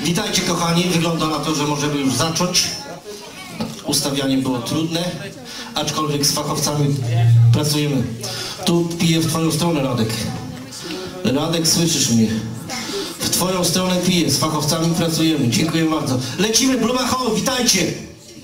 Witajcie kochani, wygląda na to, że możemy już zacząć. Ustawianie było trudne, aczkolwiek z fachowcami pracujemy. Tu piję w twoją stronę, Radek. Radek, słyszysz mnie? W twoją stronę piję, z fachowcami pracujemy. Dziękuję bardzo. Lecimy, Bluma Hall, witajcie!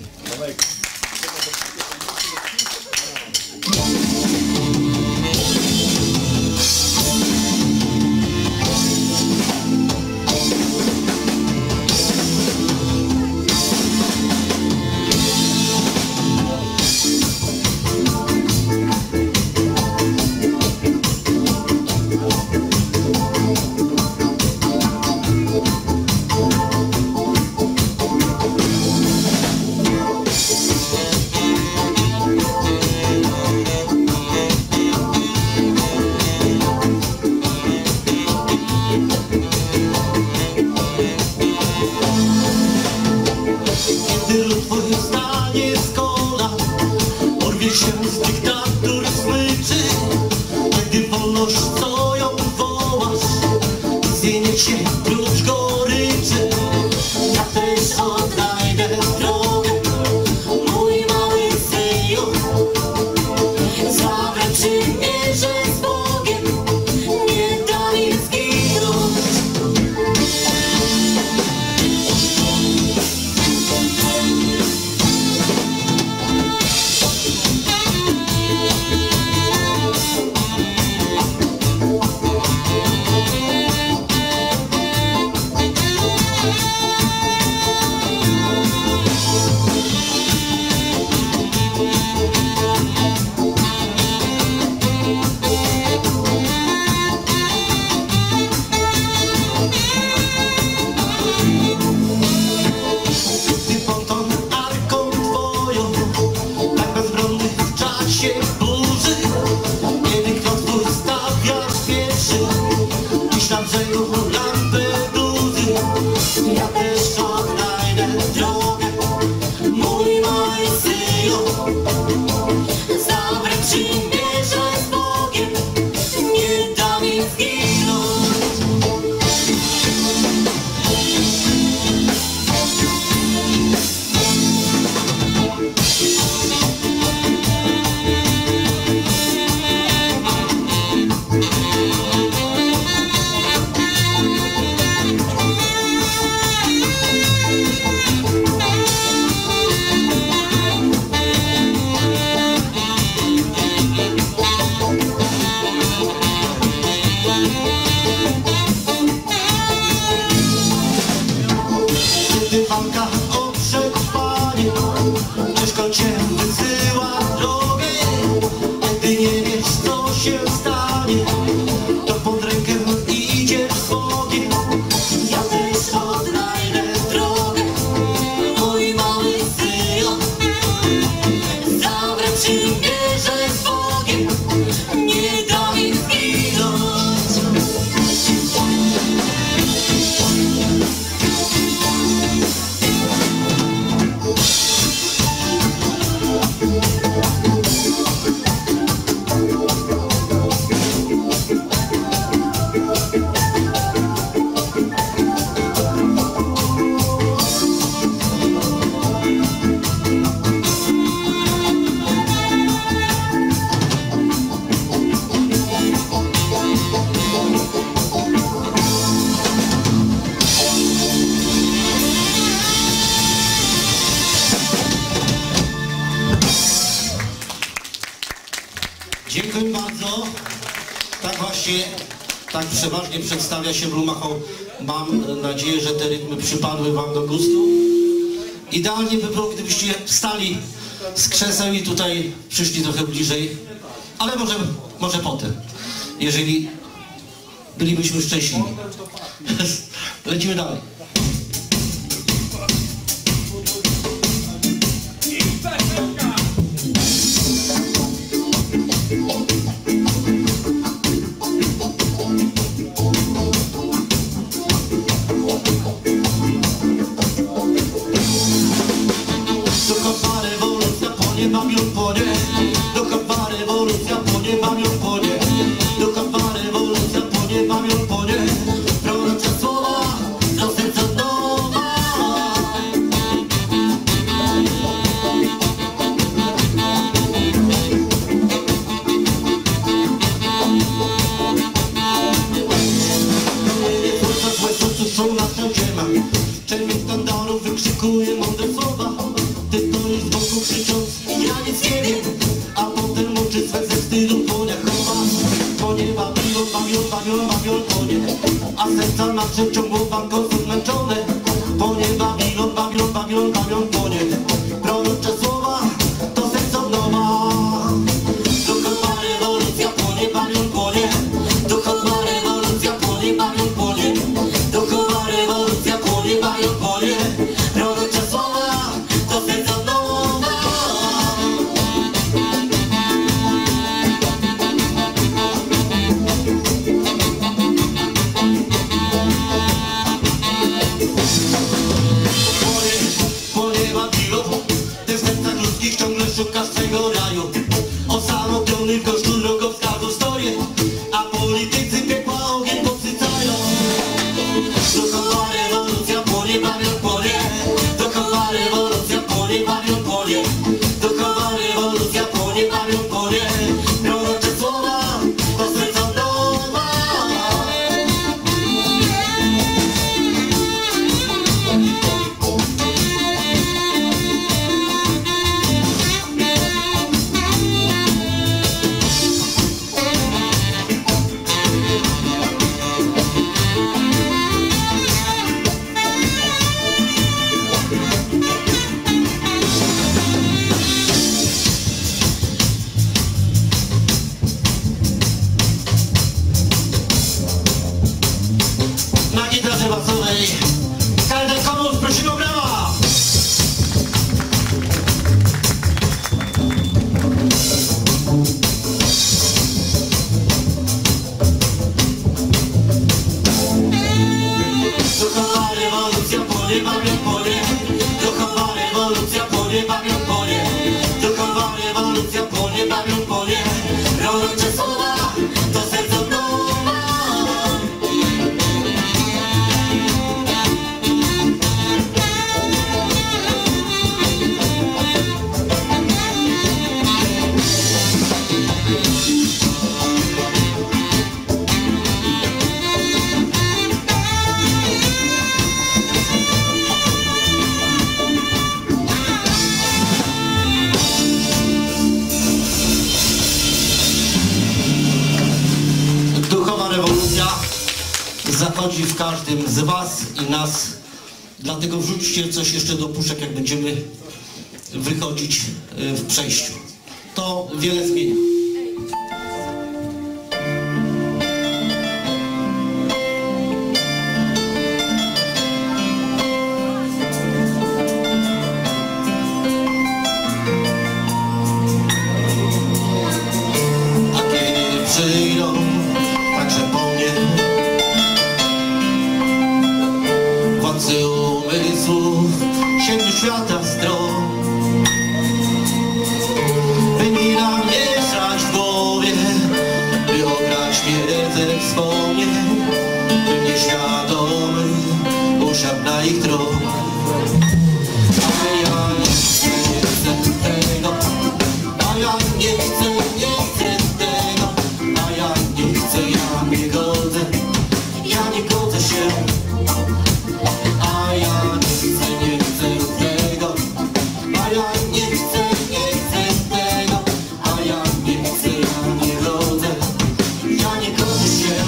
Dziękuję bardzo. Tak właśnie, tak przeważnie przedstawia się Bluma Hall. Mam nadzieję, że te rytmy przypadły wam do gustu. Idealnie by było, gdybyście wstali z krzeseł i tutaj przyszli trochę bliżej. Ale może potem, jeżeli bylibyśmy szczęśliwi. Lecimy dalej. Do kawa rewolucja, płonie pamiąt, płonie prorocze słowa, z serca do serca nasze ciągło walką są zmęczone. Płonie Babilon, Babilon, Babilon, Babilon płonie. Prorocze słowa to serce od nowa. Duchowa rewolucja płonie, Babilon płonie. Duchowa rewolucja płonie, Babilon płonie. Duchowa rewolucja płonie, Babilon płonie. Prorocze słowa to serce od nowa. Szukasz swego raju, osamotniony w gościu drogowskazu stoję, a politycy piekła ogień podsycają. Duchowa rewolucja płonie, Babilon płonie. Duchowa rewolucja płonie, Babilon płonie. Duchowa rewolucja płonie, Babilon płonie. Prorocze słowa to serca od nowa. Na gitarze basowej Kaldek Komus, prosimy o brawa! Duchowa rewolucja płonie, Babilon płonie. Duchowa rewolucja płonie, Babilon płonie. Duchowa rewolucja płonie, Babilon płonie. Prorocze słowa to serce od nowa. Duchowa rewolucja zachodzi w każdym z was i nas, dlatego wrzućcie coś jeszcze do puszek, jak będziemy wychodzić w przejściu. To wiele zmienia. A kiedy przyjdą także po mnie władcy umysłów 7 świata stron, by mi namieszać w głowie, by ograć wiedzę wspomnień, by nieświadomy usiadł na ich tron. A ja nie chcę tego, a ja nie chcę tego, a ja nie chcę, ja nie godzę, ja nie godzę się. A ja nie chcę tego, a ja nie chcę tego, a ja nie chcę, ja nie godzę, ja nie godzę się.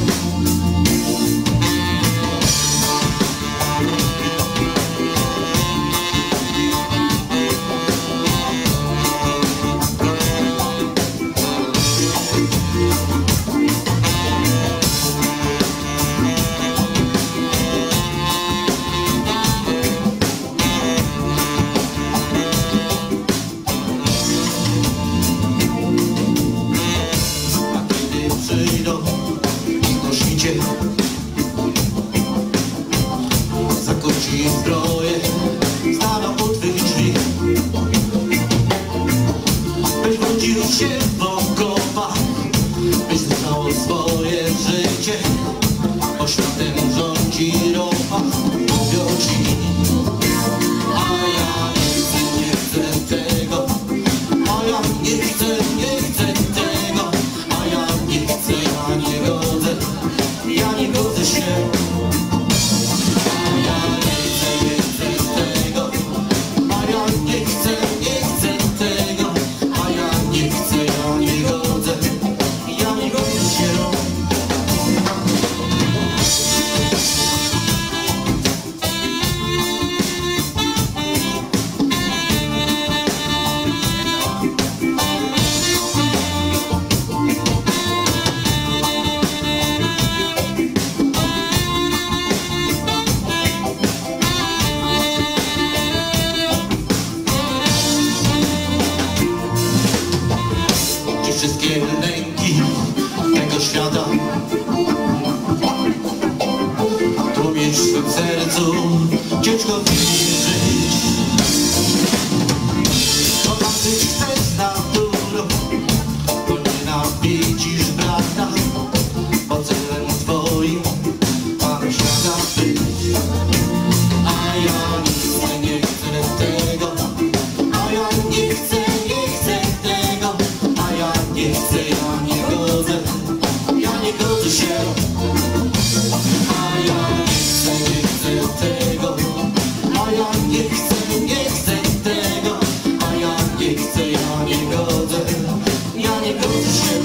Zakończy zbroję, staną u twych drzwi, byś wrócił się w okopach, byś znał swoje życie, bo światem rządzi ropa, mówią ci. A ja nie chcę tego, a ja nie chcę tego, a ja nie chcę, ja nie godzę, ja nie godzę się. Ja nie godzę się. wszystkie lęki tego świata. Tu mieć w swym sercu ciężko wierzyć. Kochać chcesz z naturą, to nienawidzisz brata, bo celem twoim Pan świata być. A ja nie chcę tego, a ja nie chcę tego, a ja nie chcę, ja nie godzę się. A ja nie chcę tego, a ja nie chcę tego, a ja nie chcę, ja nie godzę się.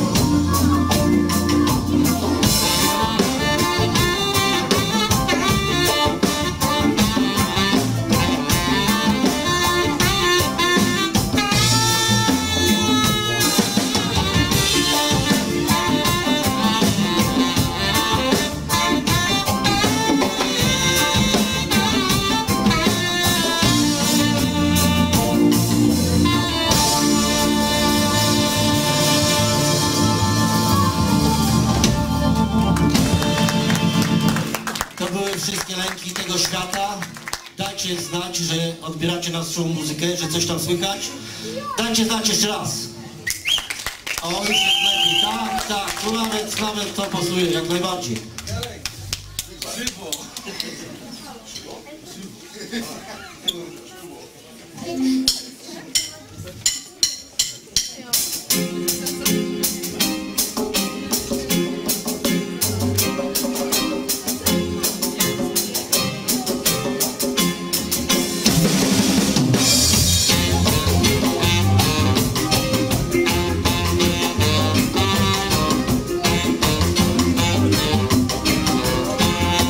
To były wszystkie lęki tego świata. Dajcie znać, że odbieracie naszą muzykę, że coś tam słychać. Dajcie znać jeszcze raz. O, już jest lepiej. Tak, tu nawet to pasuje jak najbardziej.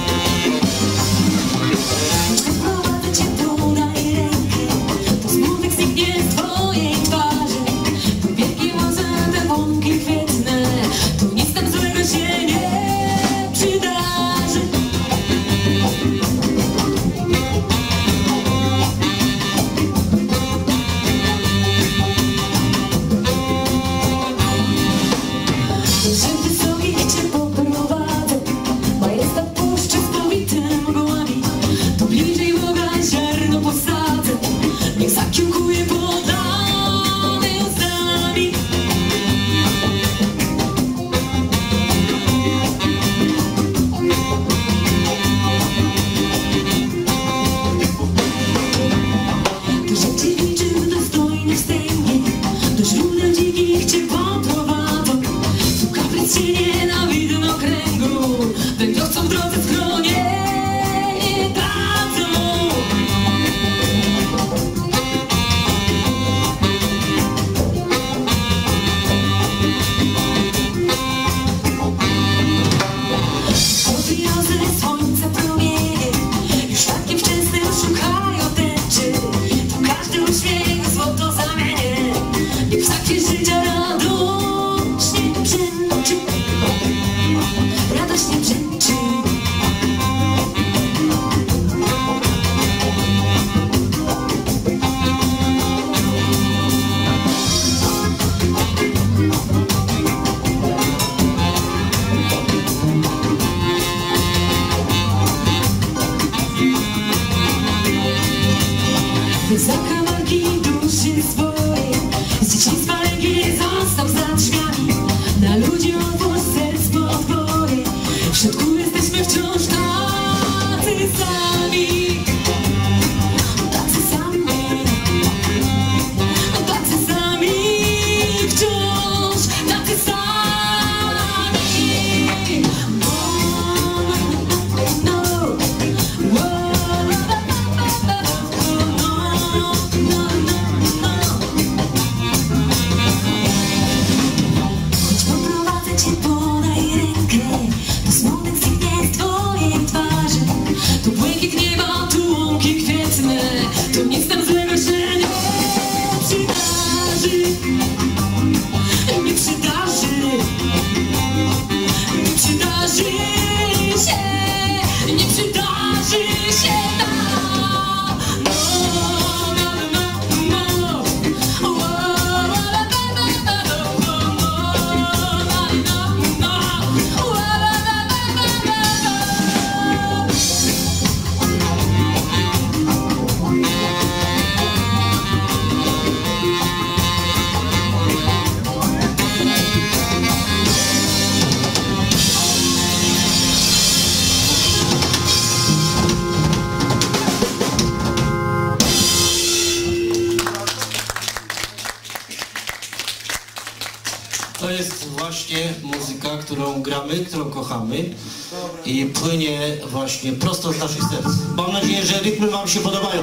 Prowadzę cię tu na rękę, to smutek To jest właśnie muzyka, którą gramy, którą kochamy i płynie właśnie prosto z naszych serc. Mam nadzieję, że rytmy wam się podobają.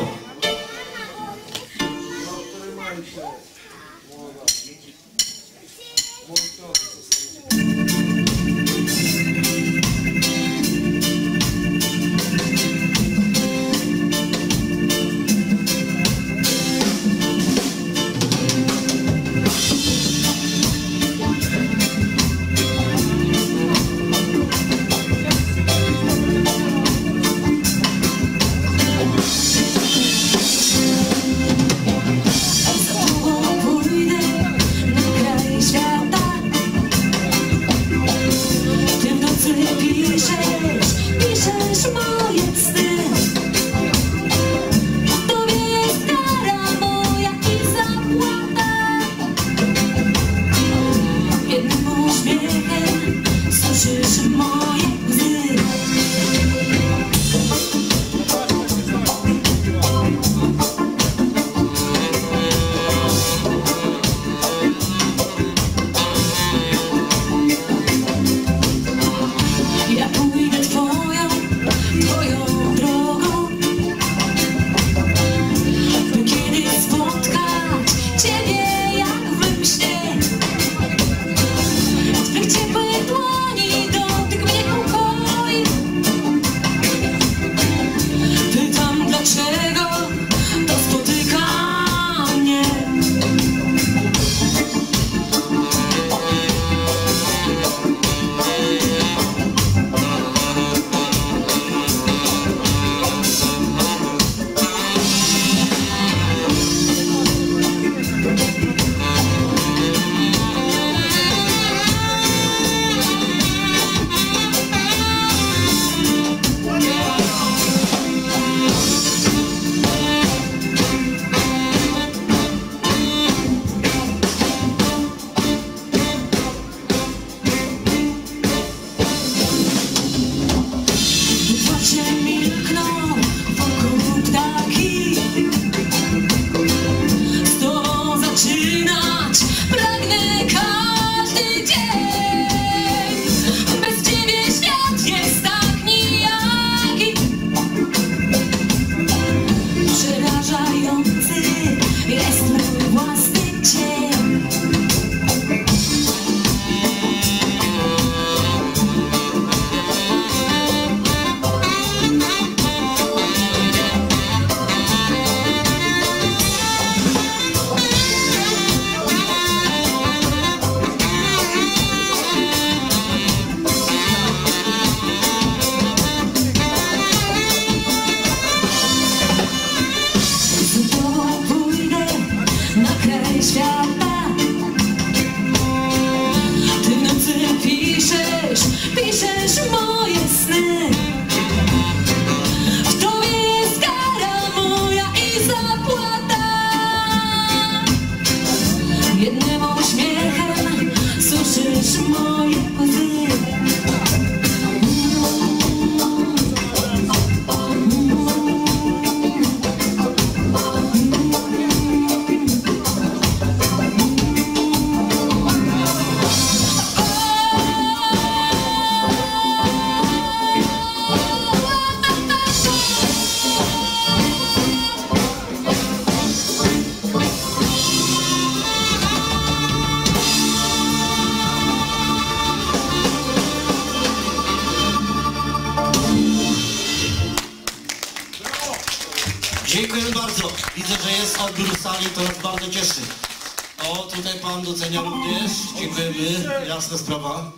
Dziękuję bardzo. Widzę, że jest odbiór sali, to nas bardzo cieszy. O, tutaj pan docenia również. Dziękujemy. Jasna sprawa.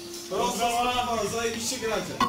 Brawo, zajebiście gracie.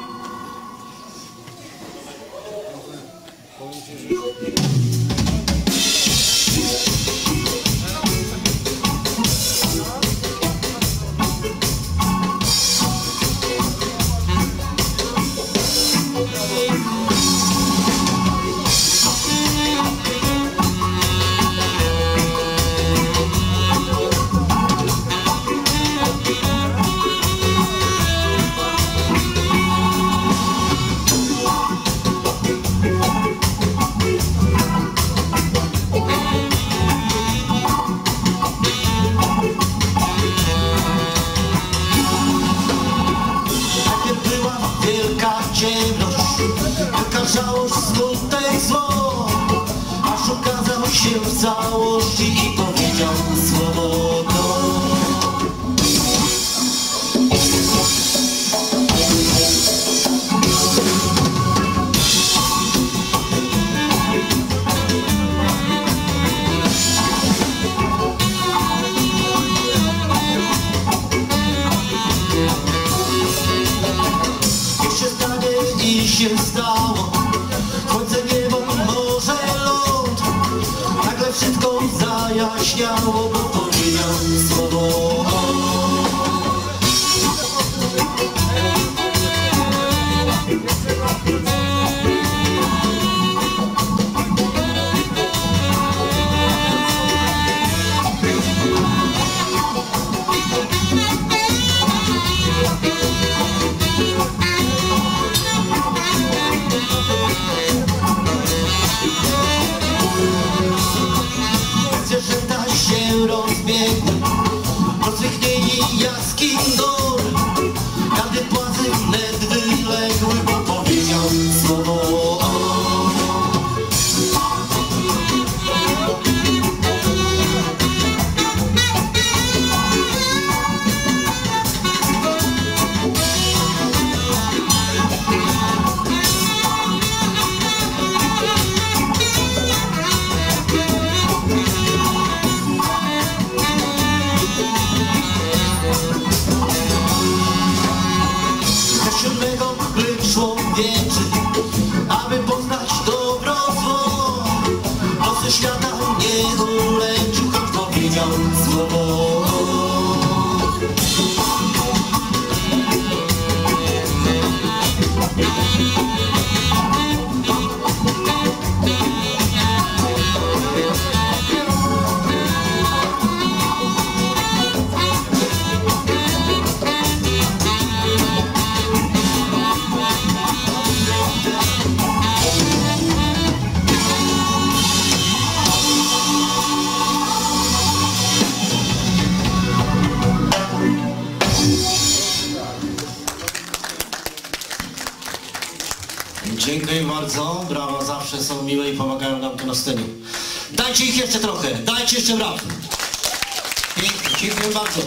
w całości i powiedział słowo to. I się stało, słońce, niebo, morze, ląd. Nagle wszystko zajaśniało, bo powiedział słowo zwierzęta się rozbiegły, rozwichnieni jaskiń dór. Każdy płazy wnet wyległy, bo powiedział słowo człowieczy, aby poznać dobro zło. Losy świata nie ulęczył, choć powiedział słowo. Dziękuję bardzo, brawa zawsze są miłe i pomagają nam tu na scenie. Dajcie ich jeszcze trochę, dajcie jeszcze braw. Pięknie, dziękuję bardzo.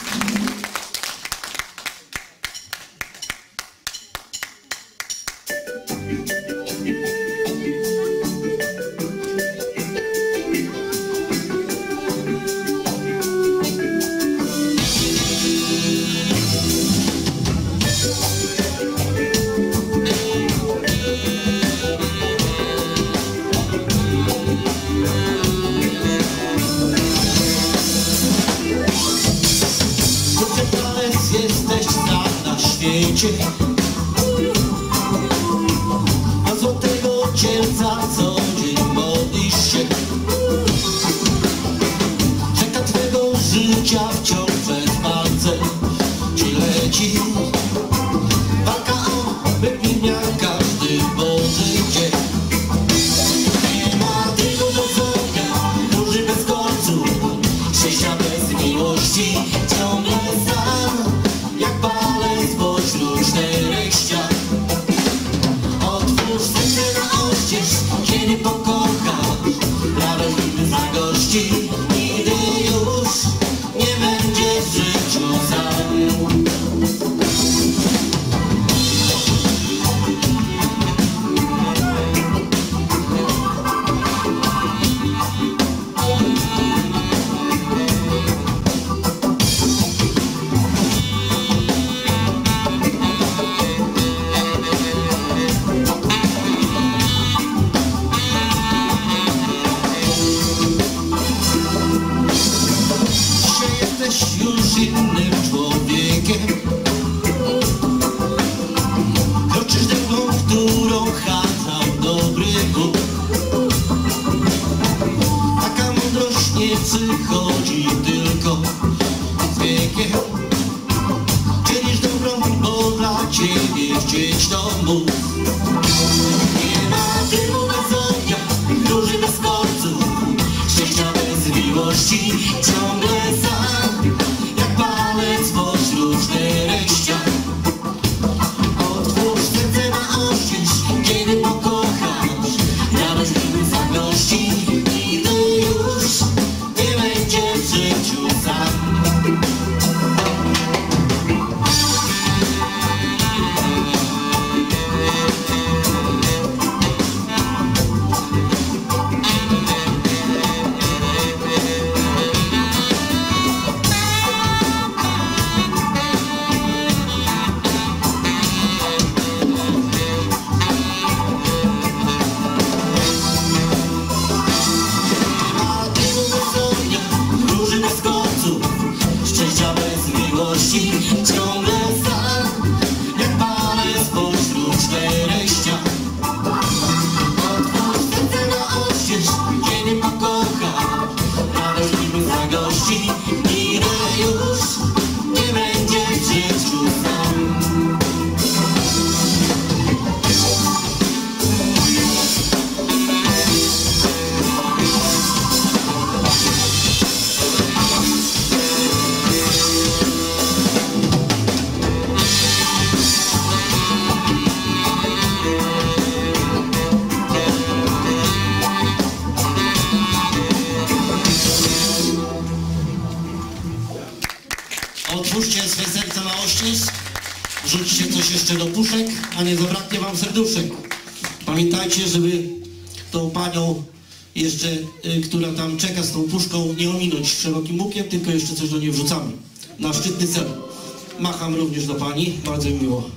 Jesteś tak na świecie, a złotego cielca co dzień modlisz się. Rzeka twego życia wciąż przez palce ci leci. Walka o wypełnia każdy Boży dzień. Nie ma tylko do ognia, róży bez końcu, szczęścia bez miłości, ciągle sam. Jak palec pośród czterech ścian. Otwórz serce na oścież, kiedy pokochasz. Radość zagości, nigdy już nie będziesz w życiu sam. Już innym człowiekiem. Kroczysz drogą, którą kazał dobry Bóg. Taka mądrość nie przychodzi tylko z wiekiem. Czynisz dobrą, bo dla ciebie chcieć to móc. Nie ma dymu bez ognia, róży bez końcu, szczęścia bez miłości, ciągle sam. Pośród czterech ścian. Otwórz serce na oścież, kiedy pokochasz. Radość zagości, nigdy już radości, ciągle sam, jak palec pośród czterech ścian. Otwórz serce na oścież, kiedy pokocha, radość niby zagości, nigdy już nie będzie w życiu sam. Otwórzcie swe serce na oścież, rzućcie coś jeszcze do puszek, a nie zabraknie wam serduszek. Pamiętajcie, żeby tą panią jeszcze, która tam czeka z tą puszką, nie ominąć szerokim łukiem, tylko jeszcze coś do niej wrzucamy. Na szczytny cel. Macham również do pani, bardzo mi miło.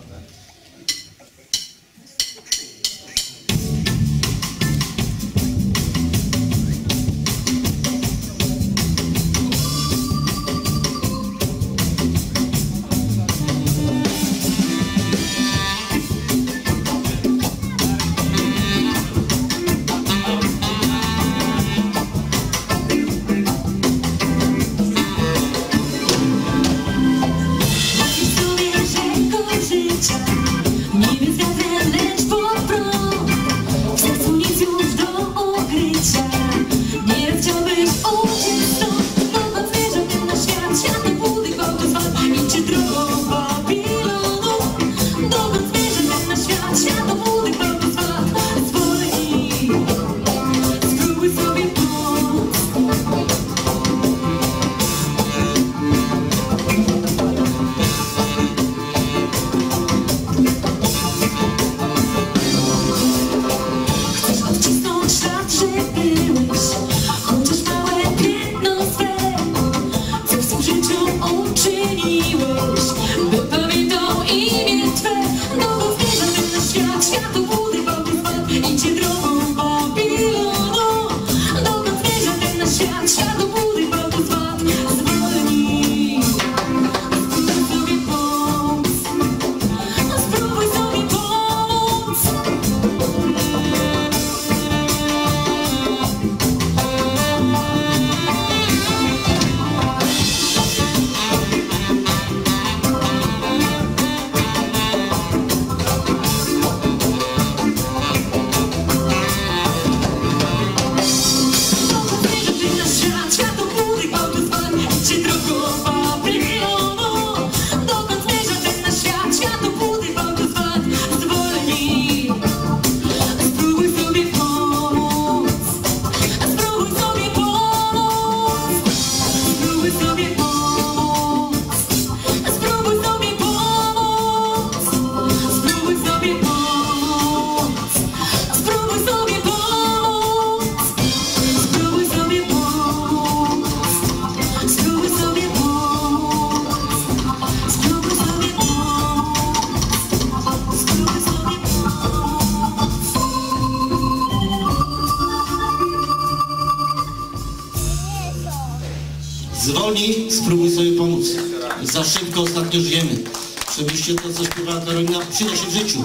Zwolnij, spróbuj sobie pomóc. Za szybko ostatnio żyjemy. Oczywiście to, co śpiewa Karolina, przyda się w życiu.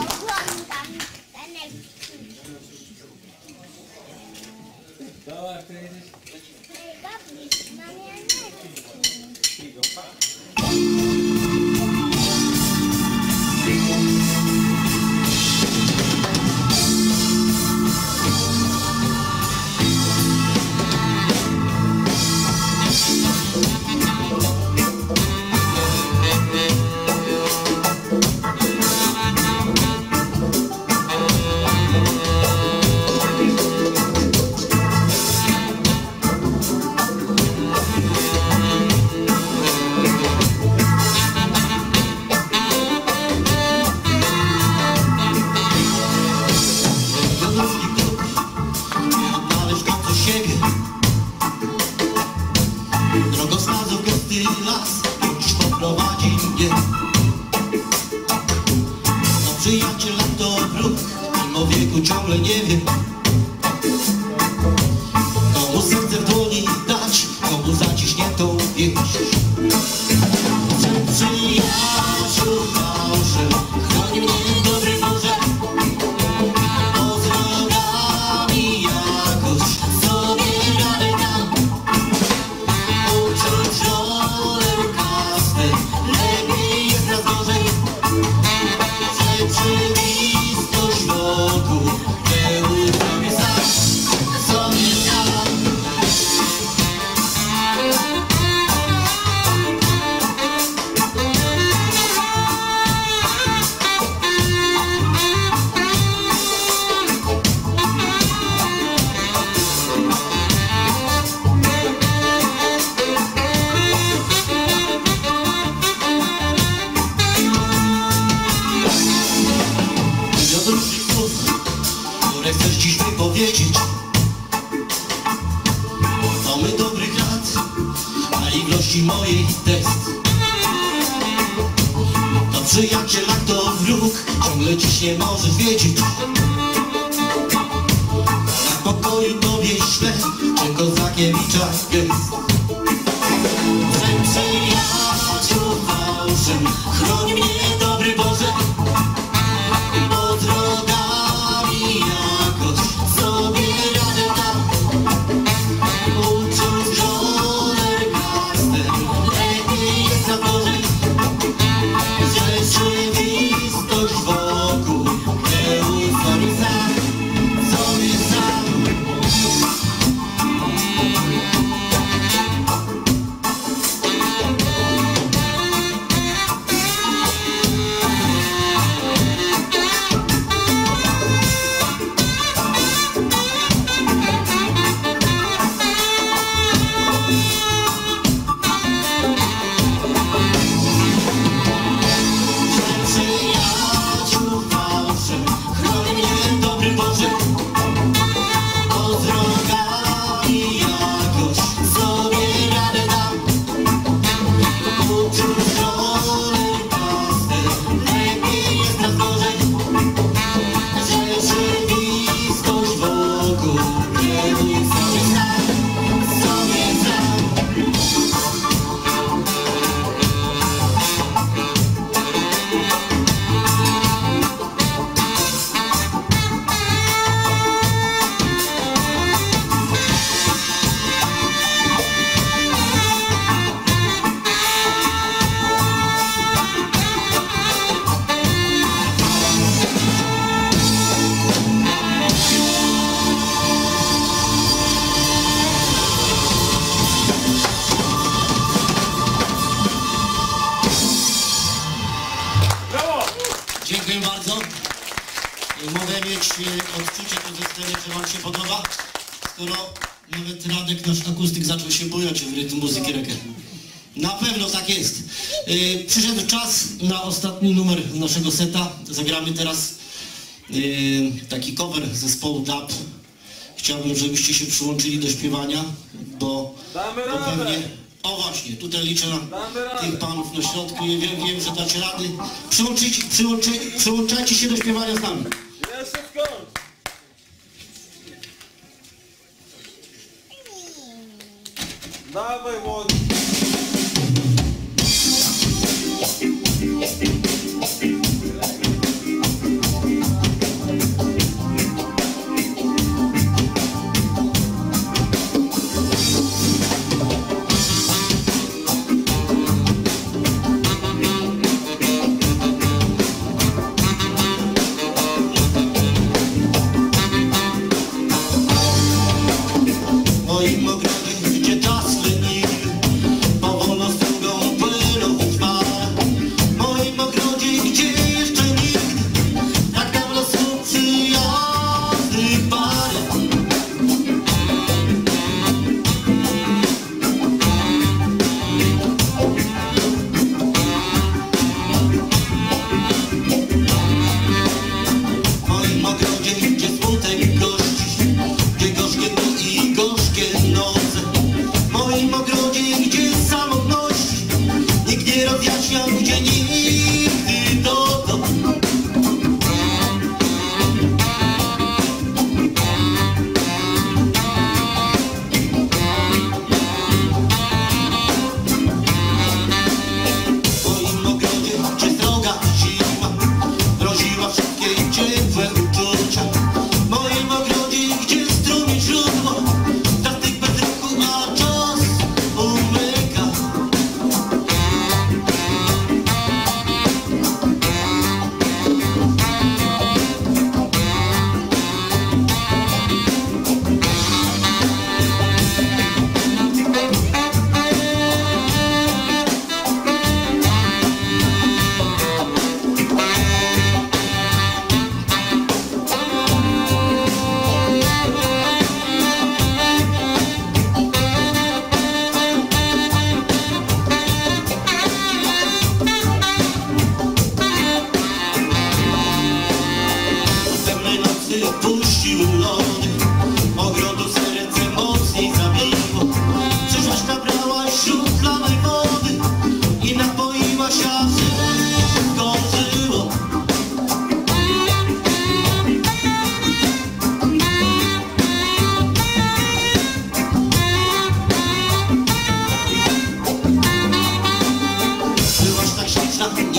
Ciągle nie wiem, komu serce w dłoni dać, komu zaciśniętą pięść. wiedzieć. Mamy dobrych lat, a ilości mojej test. To przyjaciel, jak to wróg, ciągle dziś nie możesz wiedzieć. Na pokoju tobie ślę, czy Kozakiewicza gest. Przyjaciół fałszem, chroń mnie, dobry Boże, bo drogami jakoś sobie radę dam. Ucząc żoner gastem, lepiej jest na dworze. Rzeczywistość wokół nie ufam sam, sobie sam. Dziękuję bardzo. Mogę mieć odczucie po ze sceny, że wam się podoba, skoro nawet Radek, nasz akustyk, zaczął się bujać w rytm muzyki reggae. Na pewno tak jest. Przyszedł czas na ostatni numer naszego seta. Zagramy teraz taki cover zespołu DAB. Chciałbym, żebyście się przyłączyli do śpiewania, bo pewnie... O właśnie, tutaj liczę na tych panów na środku. Wiem, że dacie rady. Przyłączajcie się do śpiewania z nami. Jeszcze skąd? Dawaj, młody.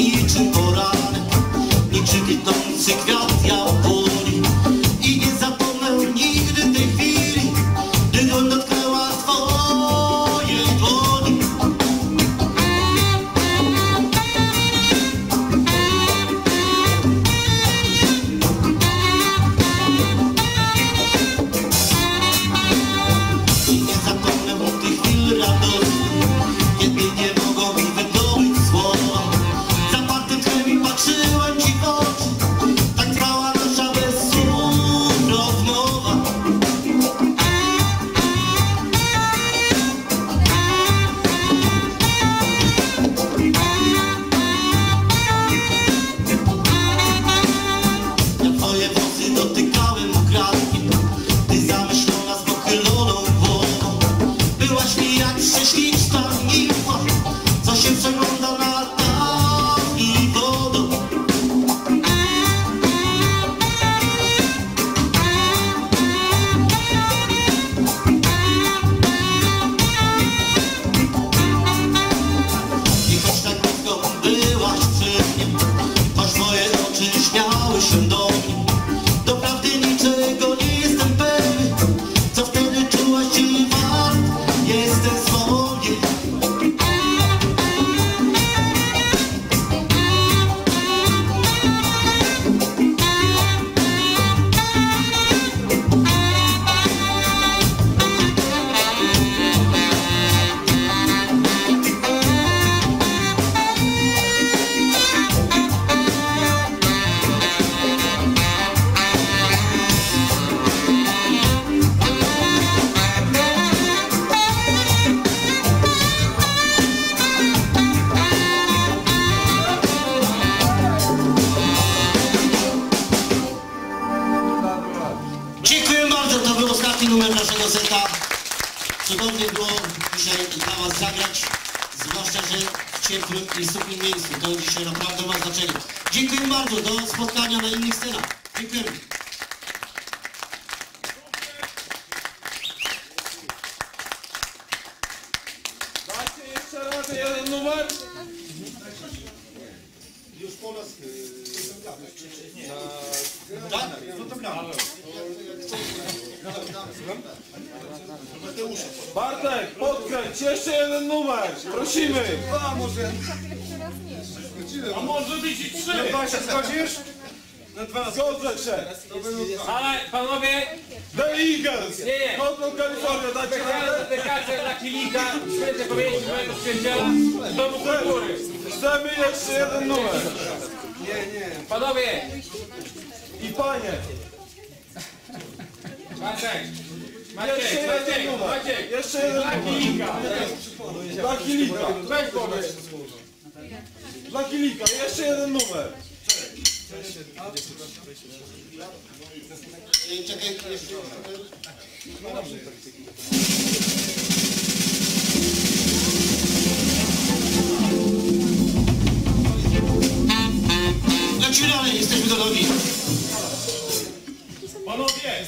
niczym poranek, niczym kwitnący kwiat jabłoni. I nie zapomnę nigdy tej chwili, gdy dłoń dotknęła twojej dłoni. I nie zapomnę tych chwil radosnych, kiedy nie mogą mi wydobyć słowa. Zapartym tchem i patrzyłem ci w oczy, tak trwała nasza bez słów rozmowa. Ja twoje włosy dotykałem ukradkiem, ty zamyślona z pochyloną głową. Byłaś mi jak prześliczna nimfa, co się przegląda na tafli wodą. I choć tak blisko byłaś przy mnie, choć moje oczy śmiały się do mnie, doprawdy niczego nie jestem pewny, co wtedy czułaś, czy wart jestem swobodnie. Dziękuję bardzo, to był ostatni numer naszego seta. Cudownie było dzisiaj dla was zagrać, zwłaszcza, że w ciepłym i suchym miejscu. To dzisiaj naprawdę ma znaczenie. Dziękuję bardzo, do spotkania na innych scenach. Dziękujemy. Dajcie jeszcze raz jeden numer. Już po nas Tak? Bartek, podkręć, jeszcze jeden numer. Prosimy. A może być i 3! Dwa się zgodzisz? Zgodzę się. Ale panowie, The Eagles. Nie. Hotel California, dajcie specjalna radę. dedykacja dla Kilika, świetnie powiedzieć mojego przyjaciela z Domu Kultury. Chcemy jeszcze jeden numer. Panowie, I panie. Maciek, Jeszcze jeden dla numer. Kilika. Dla Kilika. Weź powiedz. Dla Kilika, jeszcze jeden numer. Czekaj, jeszcze. Lecimy dalej, jesteśmy gotowi. Panowie,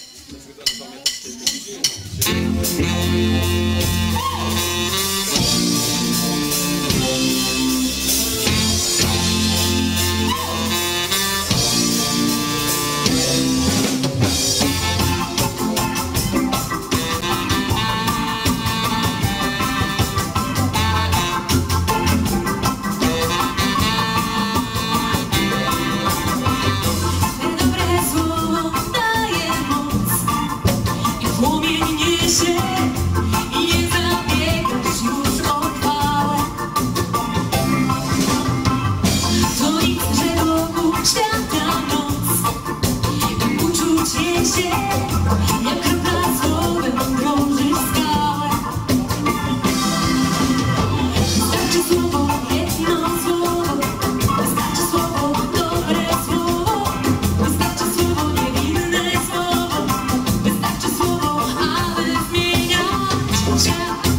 Dobre słowo daje moc i płomień niesie i nie zabiegasz już o chwałę. To nic, że wokół świata noc i uczucie się jak kropla słowem drąży skałę. Wystarczy słowo, jedno słowo, wystarczy słowo, dobre słowo. Wystarczy słowo, niewinne słowo. Wystarczy słowo, aby zmieniać świat.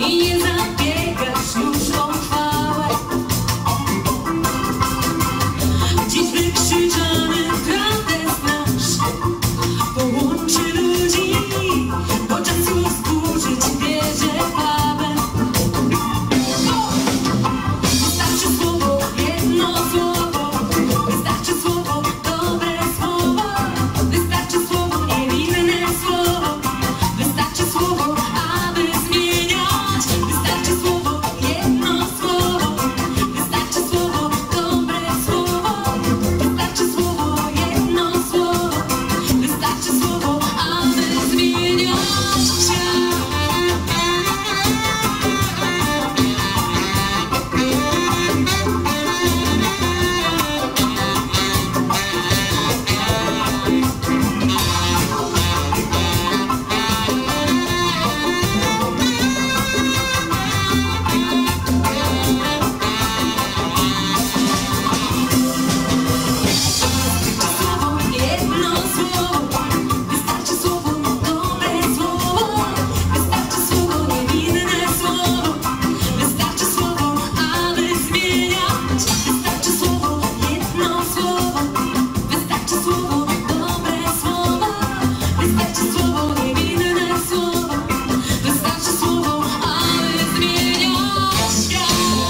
i nie zabiegasz już o chwałę. Dziś wykrzyczany protest nasz połączy ludzi, bo czasu zburzyć bierze Paweł. Wystarczy słowo, jedno słowo, wystarczy słowo, dobre słowo, wystarczy słowo, niewinne słowo, wystarczy słowo, aby zmieniać, wystarczy słowo, jedno słowo, wystarczy słowo, dobre słowo, wystarczy słowo, jedno słowo, wystarczy słowo, aby zmieniać świat. Słowo, jedno słowo, wystarczy słowo, dobre słowo, wystarczy słowo, niewinne słowo, wystarczy słowo, aby zmieniać, wystarczy słowo, jedno słowo, wystarczy słowo, dobre słowo, wystarczy słowo, niewinne słowo, wystarczy słowo, aby zmieniać świat.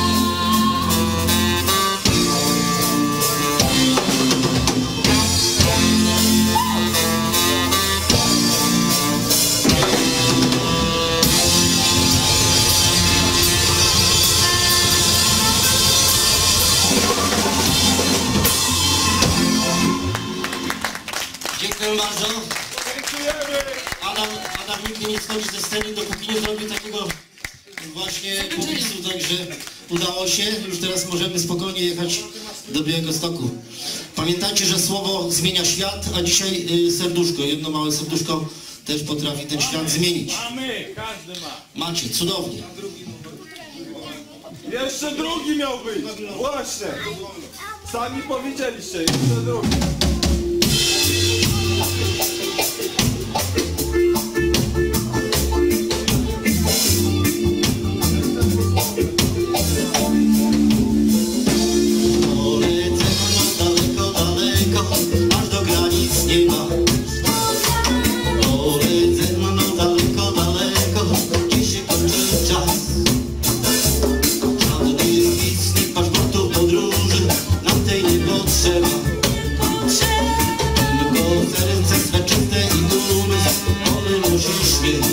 Dziękuję bardzo. Dziękujemy! Adam nigdy nie schodzi ze sceny, dopóki nie zrobi takiego właśnie popisu, także udało się. Już teraz możemy spokojnie jechać do Białegostoku. Pamiętajcie, że słowo zmienia świat, a dzisiaj serduszko, jedno małe serduszko też potrafi ten świat zmienić. Mamy, każdy ma. Macie, cudownie. Jeszcze drugi miał być! Właśnie! Sami powiedzieliście, jeszcze drugi. Polecę daleko, daleko, aż do granic nieba. Polecę daleko, daleko, gdzie się kończy czas. Żadnych wiz, ni paszportów podróży nam tej nie potrzeba. Tylko serce swe czyste i umysł, one musisz mieć.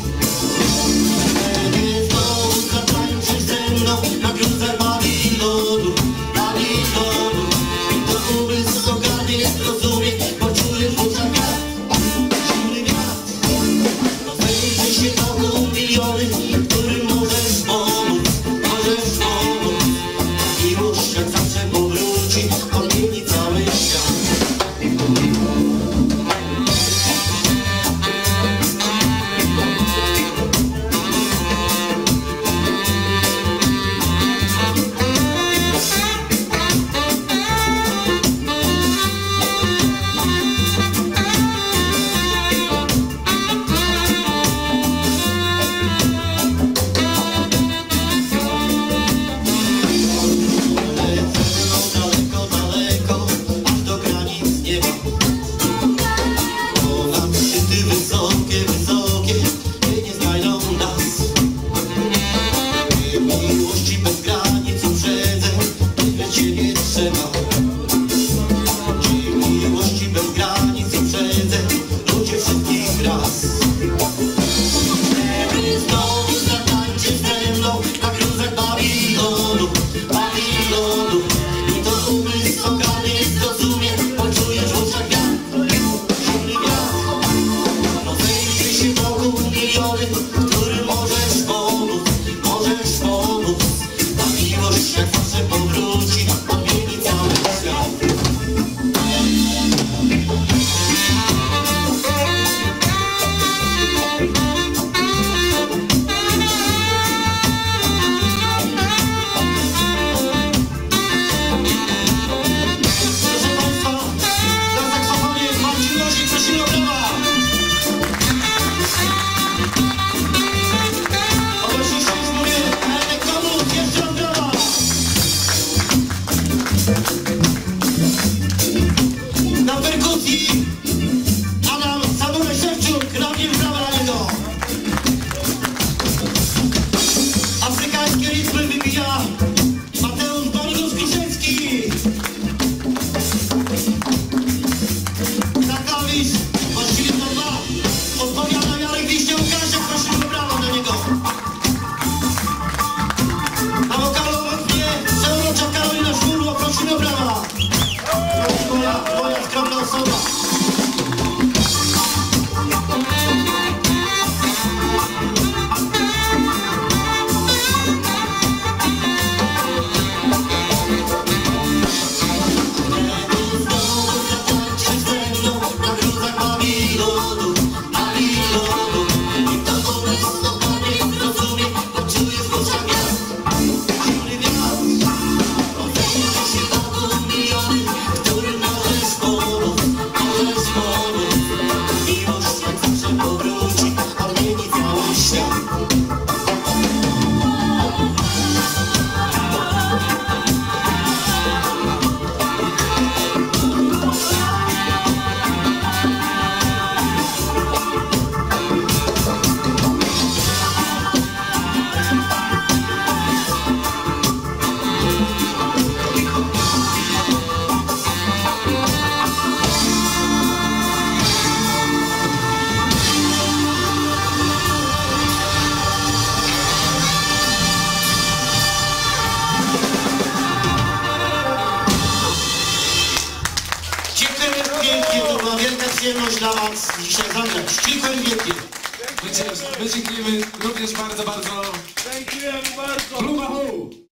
Wtedy znowu zatańczysz ze mną na gruzach Babilonu, Babilonu. I to umysł ogarnie, zrozumie, poczujesz w oczach wiatr, zimny wiatr. Rozejrzyj się wokół miliony, którym możesz pomóc, możesz pomóc. Miłość jak zawsze powróci, odmieni cały świat. Daleko, daleko, aż do granic nieba. Ponad szczyty wysokie, wysokie, gdzie nie znajdą nas. Miłości bez granic uprzedzę, niech cię nie trzeba. Miłości bez granic uprzedzę, ludzie wszystkich ras. Wtedy znowu zatańczysz ze mną na gruzach Babilonu, Babilonu. I to umysł ogarnie, zrozumie, poczujesz w oczach wiatr, zimny wiatr. Rozejrzyj się wokół miliony, którym możesz pomóc, możesz pomóc. Ta miłość jak zawsze powróci, odmieni cały świat. Proszę Państwa, na saksofonie Marcin Nosik, Cecilio Brawa. przyjemność dla was dzisiaj zagrać. Cicho i wielkie. My dziękujemy również bardzo, bardzo. Dziękujemy bardzo. Blue Machu!